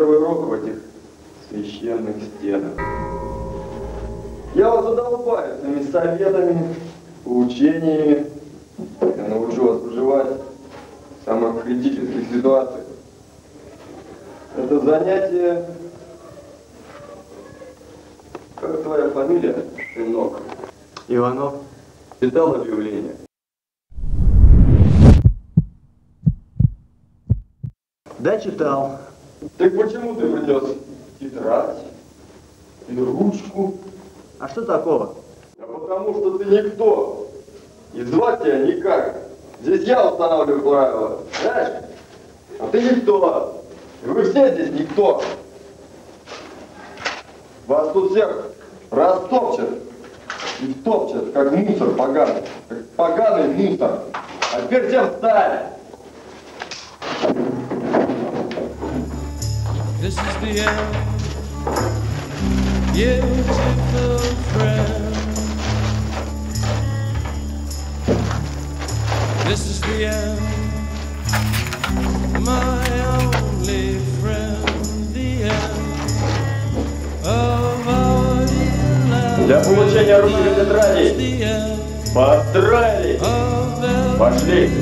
первый урок в этих священных стенах. Я вас задолбаю своими советами, поучениями. Я научу вас выживать в самых критических ситуациях. Это занятие... Как твоя фамилия, сынок? Иванов. Читал объявление? Да, читал. Так почему ты принес тетрадь и ручку? А что такого? А потому что ты никто. И звать тебя никак. Здесь я устанавливаю правила. Знаешь? А ты никто. И вы все здесь никто. Вас тут всех растопчат и втопчат, как мусор поганый. Как поганый мусор. А теперь всем встать! This is the end, beautiful friend. This is the end, my only friend. The end of our life. Для получения русских тетрадей построились. Пошли.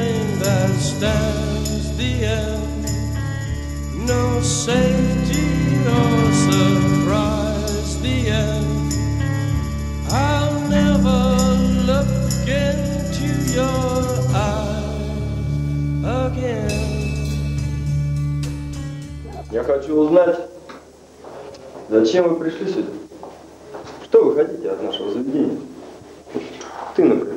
No safety or surprise, the end. I'll never look into your eyes again. Я хочу узнать, зачем вы пришли сюда? Что вы хотите от нашего заведения? Ты, например.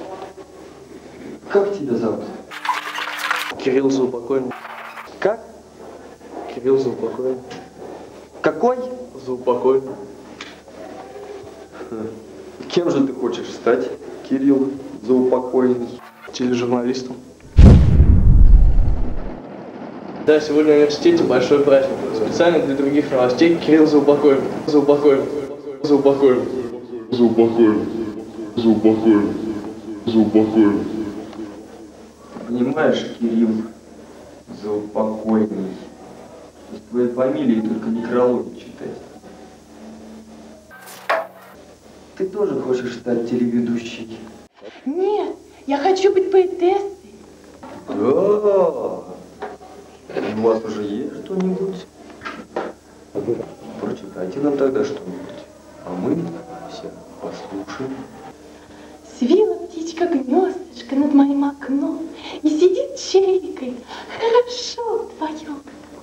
Как тебя зовут? Кирилл Заупокойный. Как? Кирилл Заупокойный. Какой? Заупокойный. Кем же ты хочешь стать, Кирилл Заупокойный? Тележурналистом. Да, сегодня в университете большой праздник. Специально для других новостей Кирилл Заупокойный. Заупокойный. Заупокойный. Заупокойный. Заупокойный. Заупокойный. Понимаешь, Кирилл Заупокойный, с твоей фамилией только некрологи читать. Ты тоже хочешь стать телеведущей? Нет, я хочу быть поэтессой. Да. У вас уже есть что-нибудь? Прочитайте нам тогда что-нибудь, а мы все послушаем. Свила птичка гнездышко над моим окном и сидит чайкой. Хорошо вдвоем.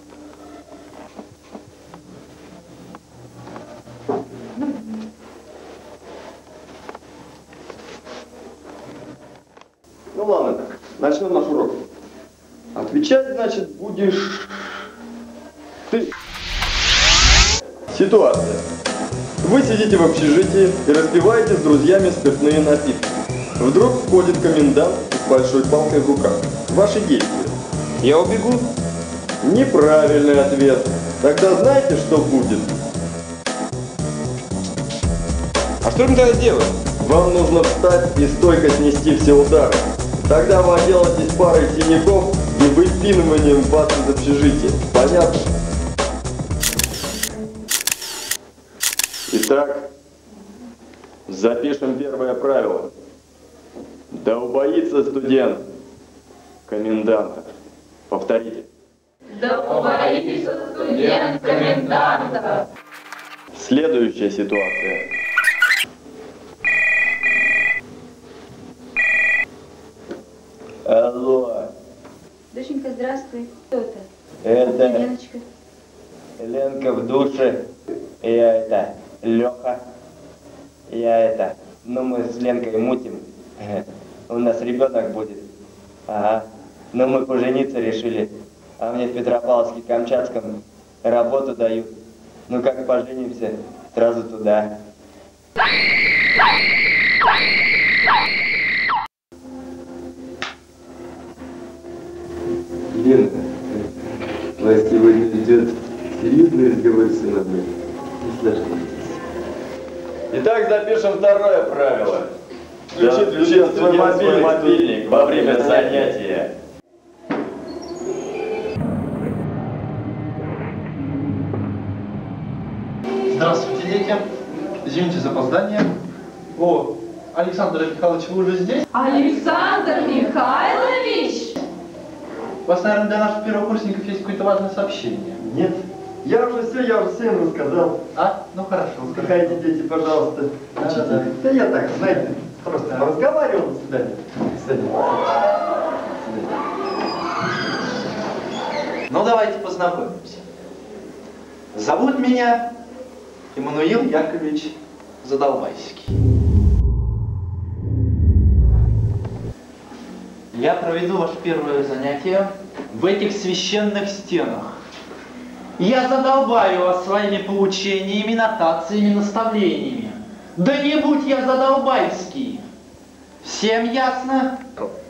Ну ладно, так, начнем наш урок. Отвечать, значит, будешь ты. Ситуация. Вы сидите в общежитии и распиваете с друзьями спиртные напитки. Вдруг входит комендант с большой палкой в руках. Ваши действия. Я убегу? Неправильный ответ. Тогда знаете, что будет? А что им тогда делать? Вам нужно встать и стойко снести все удары. Тогда вы отделаетесь парой синяков и выпиныванием вас из общежития. Понятно? Итак, запишем первое правило. Да убоится студент коменданта. Повторите. Да убоится студент коменданта. Следующая ситуация. Алло. Доченька, здравствуй. Кто это? Это Леночка. Ленка в душе. Я Леха. Ну мы с Ленкой мутим. У нас ребенок будет. Ага. Но мы пожениться решили. А мне в Петропавловске-Камчатском работу дают. Ну как поженимся, сразу туда. Лена, вас сегодня ждет серьезный разговор с сыном. Не сложитесь. Итак, запишем второе правило. Включи свой мобильник во время занятия. Здравствуйте, дети. Извините за опоздание. О, Александр Михайлович, вы уже здесь? Александр Михайлович! У вас, наверное, для наших первокурсников есть какое-то важное сообщение. Нет. Я уже все им рассказал. А? Ну хорошо. Отдыхайте, дети, пожалуйста. Да. Да я так, знаете, просто разговаривал. До свидания. До свидания. Ну давайте познакомимся. Зовут меня Иммануил Яковлевич Задолбайский. Я проведу ваше первое занятие в этих священных стенах. Я задолбаю вас своими поучениями, нотациями, наставлениями. Да не будь я Задолбайский. Всем ясно?